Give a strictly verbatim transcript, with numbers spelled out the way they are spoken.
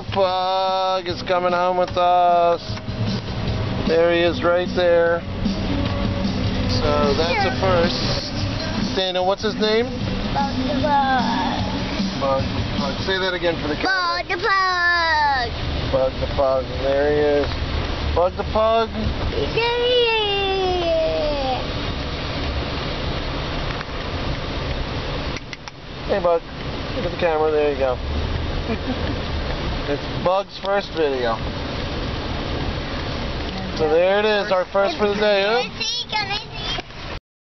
the Pug is coming home with us. There he is right there. So that's a first. Dana, what's his name? Bug the Pug. Bug the Pug. Say that again for the camera. Bug the Pug. Bug the Pug. And there he is. Bug the Pug. Hey, Bug. Look at the camera. There you go. It's Bug's first video. So there it is, our first for the day. Huh?